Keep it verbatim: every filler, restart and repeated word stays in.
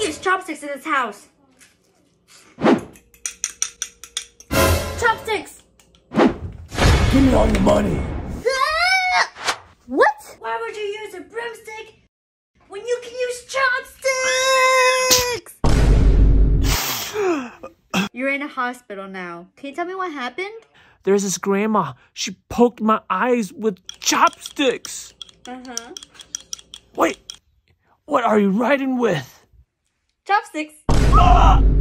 use chopsticks in this house. Chopsticks! Give me all your money. What? Why would you use a broomstick when you can use chopsticks? You're in a hospital now. Can you tell me what happened? There's this grandma. She poked my eyes with chopsticks. Uh-huh. Wait, what are you riding with? Chopsticks. Ah!